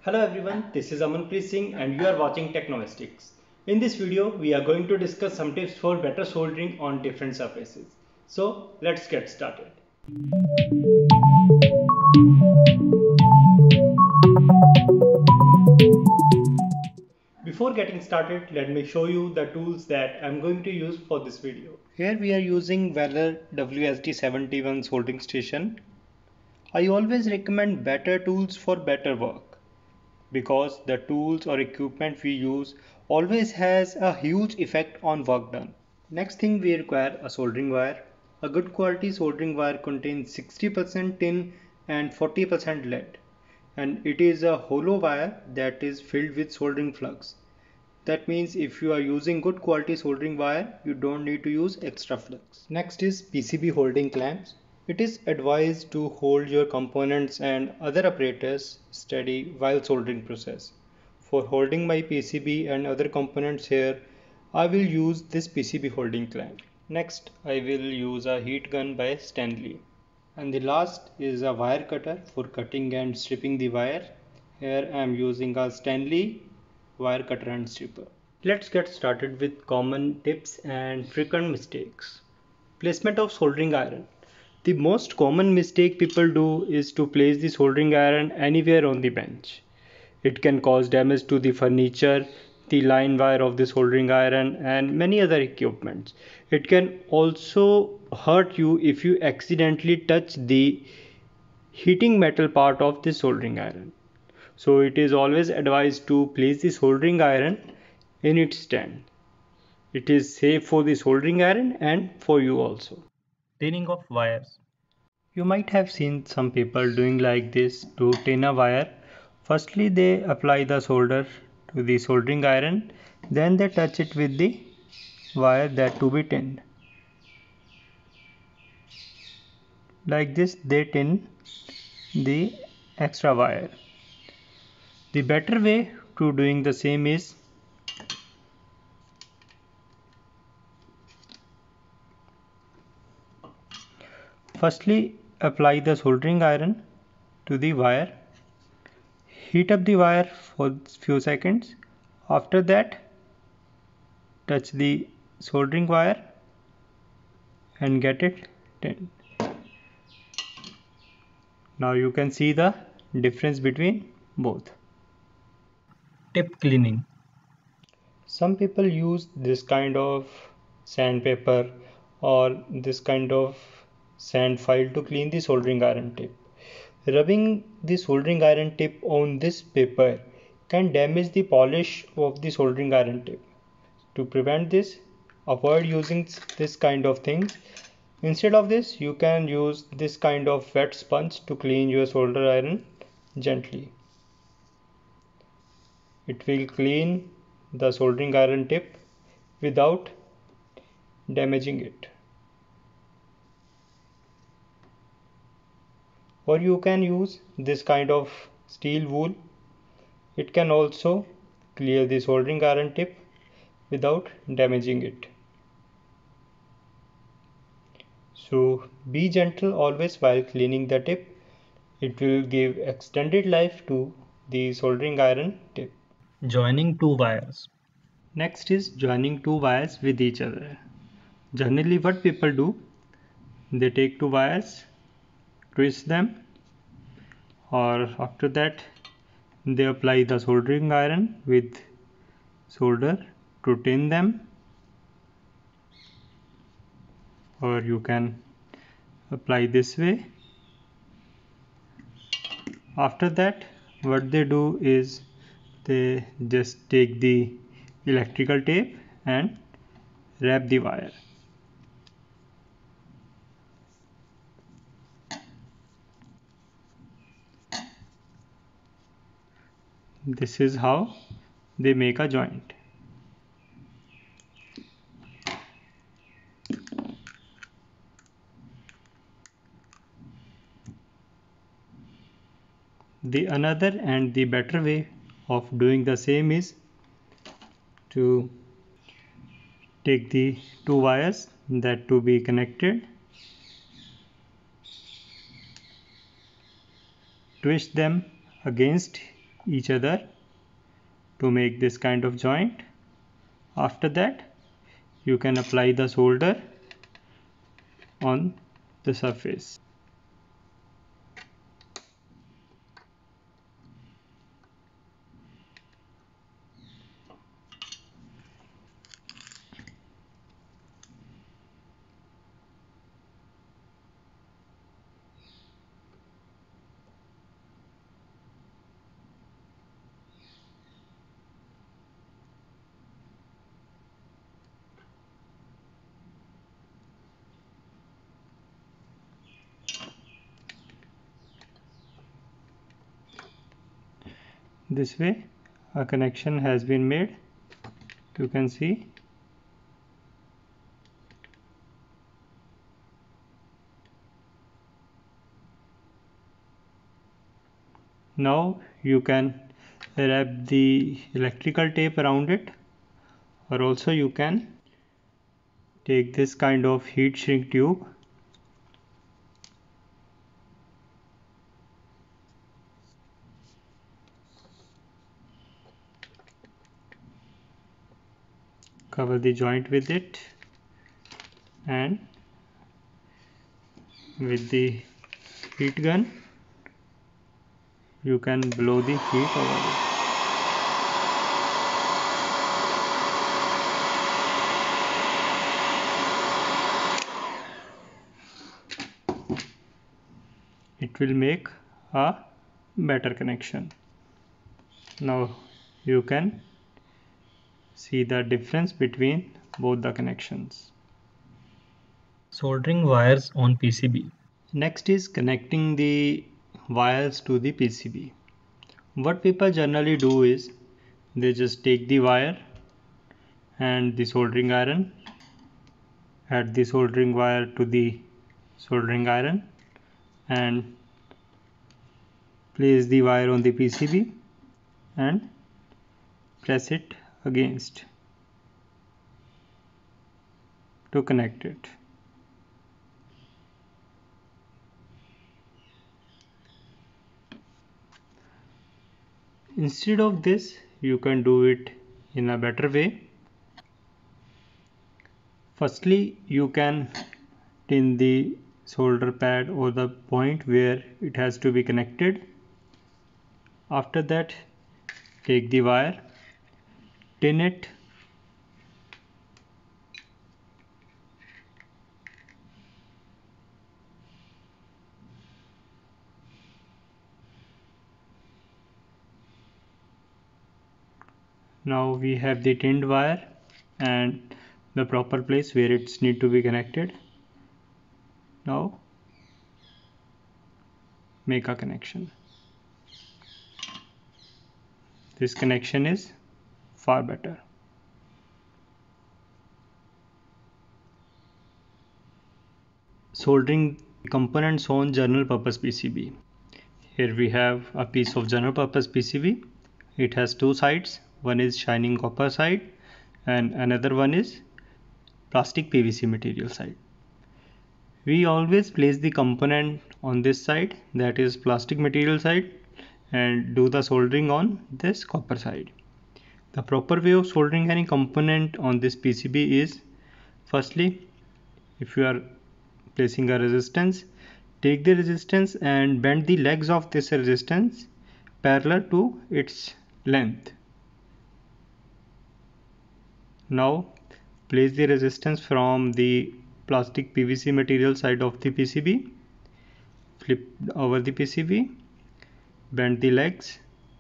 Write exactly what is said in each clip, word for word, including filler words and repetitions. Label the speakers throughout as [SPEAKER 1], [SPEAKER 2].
[SPEAKER 1] Hello everyone, this is Amanpreet Singh and you are watching Technomastics. In this video, we are going to discuss some tips for better soldering on different surfaces. So let's get started. Before getting started, let me show you the tools that I am going to use for this video. Here we are using Weller W S D seventy-one soldering station. I always recommend better tools for better work, because the tools or equipment we use always has a huge effect on work done. Next thing, we require a soldering wire. A good quality soldering wire contains sixty percent tin and forty percent lead, and it is a hollow wire that is filled with soldering flux. That means if you are using good quality soldering wire, you don't need to use extra flux. Next is P C B holding clamps. It is advised to hold your components and other apparatus steady while soldering process. For holding my P C B and other components here, I will use this P C B holding clamp. Next, I will use a heat gun by Stanley. And the last is a wire cutter for cutting and stripping the wire. Here I am using a Stanley wire cutter and stripper. Let's get started with common tips and frequent mistakes. Placement of soldering iron. The most common mistake people do is to place the soldering iron anywhere on the bench. It can cause damage to the furniture, the line wire of the soldering iron, and many other equipments. It can also hurt you if you accidentally touch the heating metal part of the soldering iron. So it is always advised to place the soldering iron in its stand. It is safe for the soldering iron and for you also. Tinning of wires. You might have seen some people doing like this to tin a wire. Firstly, they apply the solder to the soldering iron, then they touch it with the wire that to be tinned. Like this, they tin the extra wire. The better way to doing the same is firstly apply the soldering iron to the wire. Heat up the wire for few seconds. After that, touch the soldering wire and get it tinned. Now you can see the difference between both. Tip cleaning. Some people use this kind of sandpaper or this kind of sand file to clean the soldering iron tip. Rubbing the soldering iron tip on this paper can damage the polish of the soldering iron tip. To prevent this, avoid using this kind of things. Instead of this, you can use this kind of wet sponge to clean your solder iron gently. It will clean the soldering iron tip without damaging it. Or you can use this kind of steel wool. It can also clear the soldering iron tip without damaging it. So be gentle always while cleaning the tip. It will give extended life to the soldering iron tip. Joining two wires. Next is joining two wires with each other. Generally what people do, they take two wires, twist them, or after that they apply the soldering iron with solder to tin them, or you can apply this way. After that, what they do is they just take the electrical tape and wrap the wire. This is how they make a joint. The another and the better way of doing the same is to take the two wires that to be connected, twist them against each other to make this kind of joint. After that, you can apply the solder on the surface. This way a connection has been made. You can see. Now you can wrap the electrical tape around it, or also you can take this kind of heat shrink tube cover the joint with it, and with the heat gun you can blow the heat over it. It will make a better connection. Now you can see the difference between both the connections.
[SPEAKER 2] Soldering wires on P C B.
[SPEAKER 1] Next is connecting the wires to the P C B. What people generally do is they just take the wire and the soldering iron, add the soldering wire to the soldering iron and place the wire on the P C B and press it against to connect it. Instead of this, you can do it in a better way. Firstly, you can tin the solder pad or the point where it has to be connected. After that, take the wire, tin it, now we have the tinned wire and the proper place where it's need to be connected. Now make a connection. This connection is far better. Soldering components on general purpose P C B. Here we have a piece of general purpose P C B. It has two sides. One is shining copper side and another one is plastic P V C material side. We always place the component on this side, that is plastic material side, and do the soldering on this copper side. The proper way of soldering any component on this P C B is, firstly, if you are placing a resistance, take the resistance and bend the legs of this resistance parallel to its length. Now place the resistance from the plastic P V C material side of the P C B, flip over the P C B, bend the legs.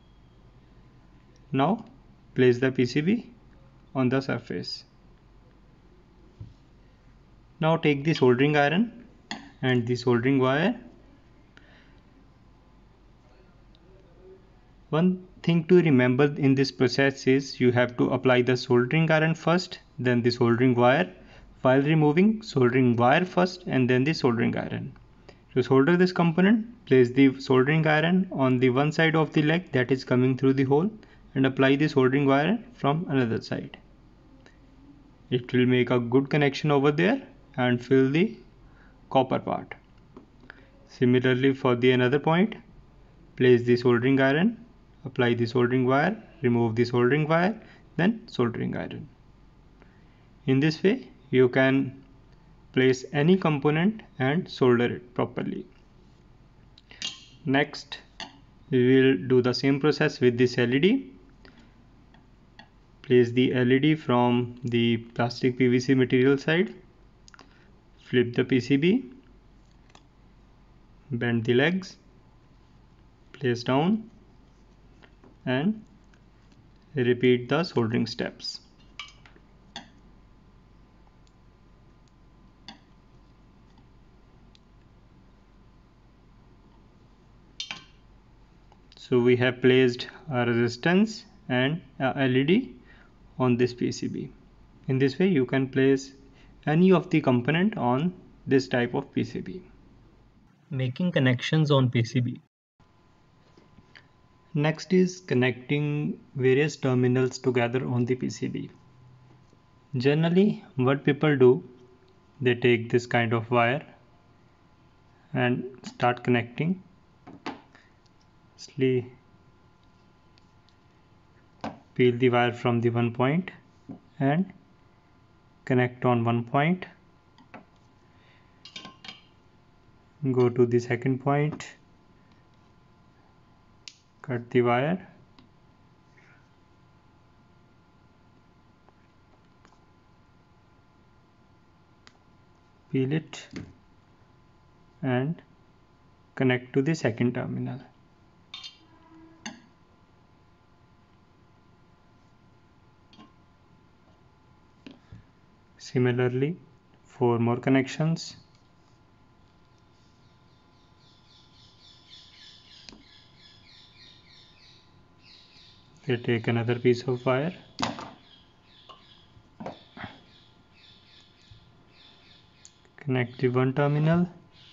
[SPEAKER 1] Now place the P C B on the surface. Now take the soldering iron and the soldering wire. One thing to remember in this process is you have to apply the soldering iron first, then the soldering wire, while removing soldering wire first and then the soldering iron. To solder this component, place the soldering iron on the one side of the leg that is coming through the hole and apply the soldering wire from another side. It will make a good connection over there and fill the copper part. Similarly for the another point, place the soldering iron apply the soldering wire, remove the soldering wire, then soldering iron. In this way you can place any component and solder it properly. Next we will do the same process with this L E D. Place the L E D from the plastic P V C material side, flip the P C B, bend the legs, place down and repeat the soldering steps. So we have placed a resistance and a L E D on this P C B. In this way you can place any of the component on this type of P C B.
[SPEAKER 2] Making connections on P C B.
[SPEAKER 1] Next is connecting various terminals together on the P C B. Generally what people do, they take this kind of wire and start connecting. Slowly peel the wire from the one point and connect on one point, go to the second point, cut the wire, peel it and connect to the second terminal. Similarly, four more connections. They take another piece of wire, connect the one terminal,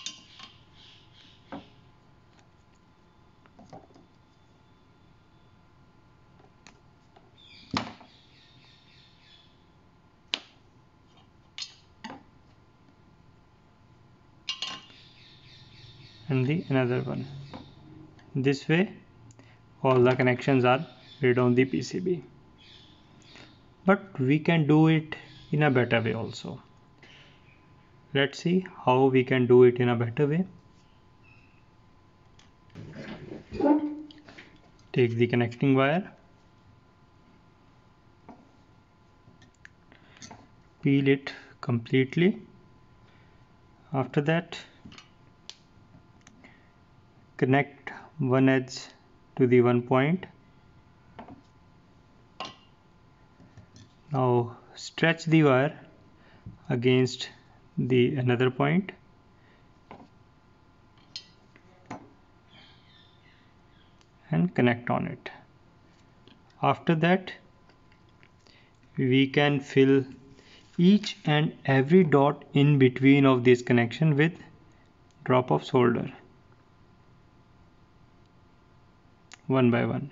[SPEAKER 1] and the another one. This way all the connections are made on the P C B. But we can do it in a better way also. Let's see how we can do it in a better way. Take the connecting wire, peel it completely. After that, connect one edge to the one point. Now stretch the wire against the another point and connect on it. After that, we can fill each and every dot in between of this connection with drop of solder, one by one.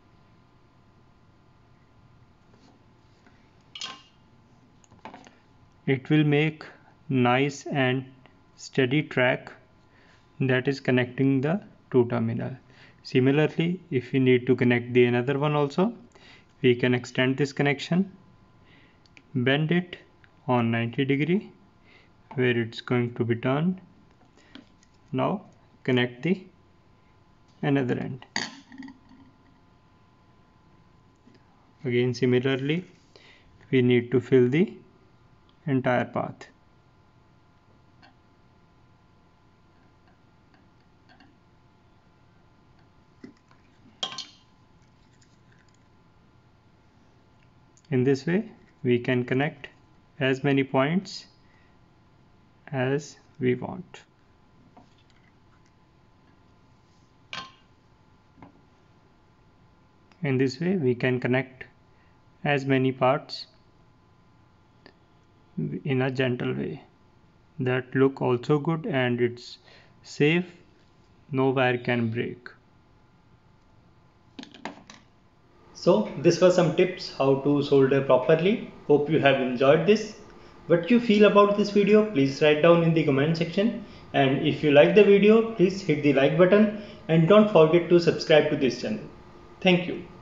[SPEAKER 1] It will make nice and steady track that is connecting the two terminal. Similarly, if we need to connect the another one also, we can extend this connection, bend it on ninety degree where it's going to be turned. Now connect the another end. Again similarly, we need to fill the entire path. In this way we can connect as many points as we want. In this way we can connect as many parts in a gentle way that look also good and it's safe, no wire can break. So this was some tips how to solder properly. Hope you have enjoyed this. What you feel about this video, please write down in the comment section, and if you like the video, please hit the like button and don't forget to subscribe to this channel. Thank you.